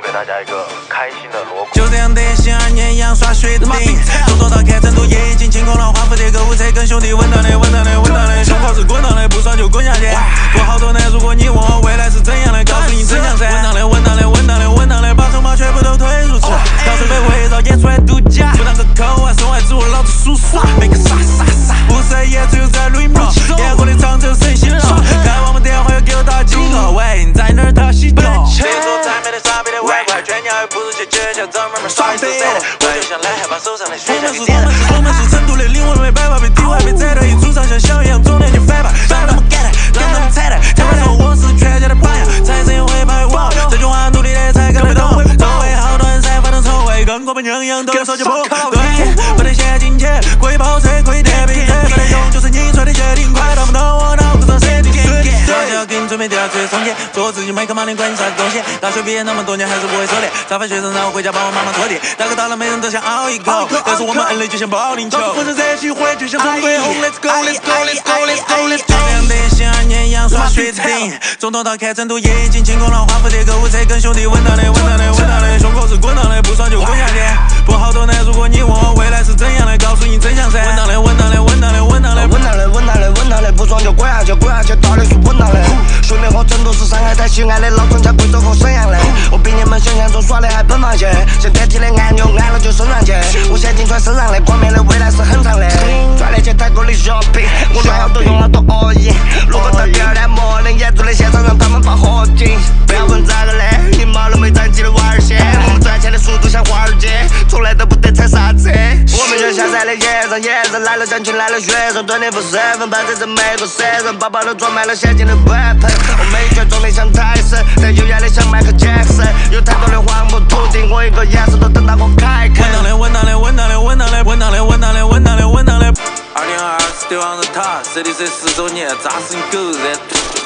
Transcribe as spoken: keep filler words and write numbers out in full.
给大家一个开心的锣鼓。 就这样的像二年一样耍水的顶，从头到看成都也已经清空了，华府的购物车跟兄弟稳当的稳当的稳当的，胸口是滚当的，不爽就滚下去。不好多呢，如果你问我未来是怎样的，告诉你真相噻。稳当的稳当的稳当的稳当的，把筹码全部都推入池，到处被围绕，演出来度假。不当个抠啊，送外之物，老子数耍，每个傻傻傻。不是也只有在录音棚，演过的场就谁心了？开我们电话要给我打几个？喂，你在哪儿打洗脚？谁说才没得傻逼的外快？全家又不如去街角找慢慢耍一手噻。我就像懒汉把手上的雪茄给点燃。我们是成都的灵魂没办法被诋毁，被踩到一出场像小羊，中年就翻吧，让他们干的，让他们踩的。他们说我是全家的榜样，财神也会拍我，这句话努力的才看得懂。周围好多人才发动臭味，跟我们样样都说就不对，不能嫌金钱，可以跑车，可以点评车，没得用就是你吹的决定，快到不到我脑不知道谁的天。我就要给你准备第二次充电，做自己没看嘛，你管你啥子东西？大学毕业那么多年还是不会收敛，早饭学生让我回家帮我妈妈拖地，大哥大了每人都想熬一口，但是我们恩累就像保龄球，浑身热气回就像中国红 ，Let's go，Let's go，Let's go，Let's go，Let's go。就像得像二年一样耍水的顶，从头到看成都也已经清空了，华府的购物车跟兄弟稳当的稳当的稳当的，胸口是滚当的，不爽就滚下去。不好多呢，如果你问我未来是怎样的，告诉你真相噻。稳当的稳当的稳当的稳当的稳当的稳当的稳当的，不爽就滚下去滚下去，到底是稳当的。兄弟伙，成都是上海滩西安的老城，加贵州和沈阳的。我比你们想象中耍的还奔放些，像电梯的按钮按了就升上去，无线进传身上的，光明的未来是很长的。赚得钱太多的 shopping， 我乱好多用了多 all in。如果到第二天末的演出的现场，让他们发火警。不要问咋个的，你妈都没长起的娃儿些。我们赚钱的速度像华尔街，从来都不得踩刹车。我们就下山的野人，野人来了人群来了学生，对你不身份，伴着这美国神人，包包都装满了现金的 weapon。我每拳重的像泰森，但优雅的像迈克杰克森。有太多的黄土土地，我一个眼神都等到我开垦。 稳当的稳当的稳当的稳当的稳当的稳当的稳当的稳当的。二零二二 Still on the top，这里是十周年，扎实狗人。